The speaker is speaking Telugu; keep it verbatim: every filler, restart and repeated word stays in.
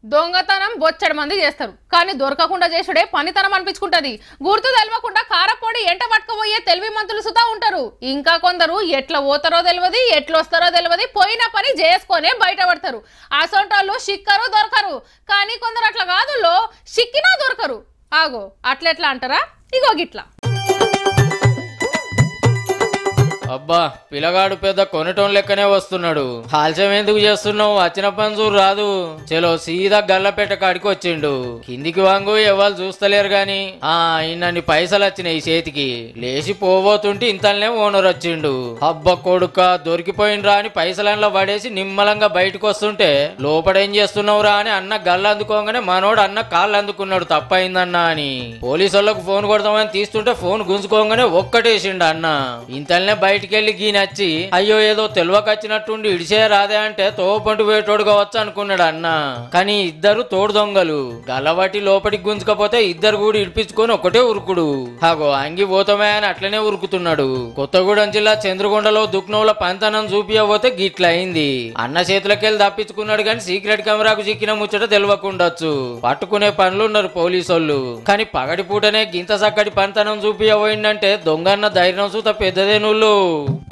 దొంగతనం బొచ్చడి మంది చేస్తారు కానీ దొరకకుండా చేసుడే పనితనం అనిపించుకుంటది. గుర్తు తెలవకుండా కారపొడి ఎంట పట్టుకుపోయే తెలివి మంతులు సుతా ఉంటారు. ఇంకా కొందరు ఎట్లా పోతారో తెలియదు, ఎట్లా వస్తారో తెలియదు, పోయిన పని చేసుకొనే బయటపడతారు. అసొంటోళ్ళు సిక్కరు దొరకరు. కానీ కొందరు అట్లా కాదు, లో సిక్కినా దొరకరు. ఆగో అట్లెట్లా అంటారా? ఇగో గిట్లా. అబ్బా పిల్లగాడు పెద్ద కొనటం లెక్కనే వస్తున్నాడు. హాల్చం ఎందుకు చేస్తున్నావు? వచ్చిన పని రాదు. చలో సీదా గల్లపేట కాడికి వచ్చిండు. కిందికి వాంగు ఎవరు చూస్తలేరు గాని ఆ ఇన్నన్ని పైసలు వచ్చినాయి చేతికి. లేచి పోబోతుంటే ఇంతలోనే ఓనర్ వచ్చిండు. అబ్బ కొడుక దొరికిపోయిండ్రా అని పైసలలో పడేసి నిమ్మలంగా బయటకు వస్తుంటే లోపడేం చేస్తున్నావురా అని అన్న గల్ల అందుకోగానే మనోడు అన్న కాళ్ళు అందుకున్నాడు. తప్పైందన్నా అని పోలీసు వాళ్ళకు ఫోన్ కొడతామని తీస్తుంటే ఫోన్ గుంజుకోగానే ఒక్కటేసిండు అన్న. ఇంతలోనే బయట బయటికెళ్ళి గీనచ్చి అయ్యో ఏదో తెలివకొచ్చినట్టుండి ఇడిచే రాదే అంటే తోపంటు వేటోడు కావచ్చు అనుకున్నాడు అన్న. కానీ ఇద్దరు తోడు దొంగలు. గల్లబట్టి లోపలికి గుంజుకపోతే ఇద్దరు కూడా ఇడిపించుకొని ఒకటే ఉరుకుడు. హాగో అంగి పోతామే అని అట్లనే ఉరుకుతున్నాడు. కొత్తగూడెం జిల్లా చంద్రగొండలో దుక్నవుల పంతనం చూపియబోతే గిట్ల అయింది. అన్న చేతులకెళ్ళి తప్పించుకున్నాడు కానీ సీక్రెట్ కెమెరాకు చిక్కిన ముచ్చట తెలియకుండొచ్చు. పట్టుకునే పనులున్నారు పోలీసోళ్ళు. కానీ పగటి పూటనే గింత సక్కటి పంతనం చూపియబోయిందంటే దొంగన్న ధైర్యం సూత పెద్దదే నువ్వు.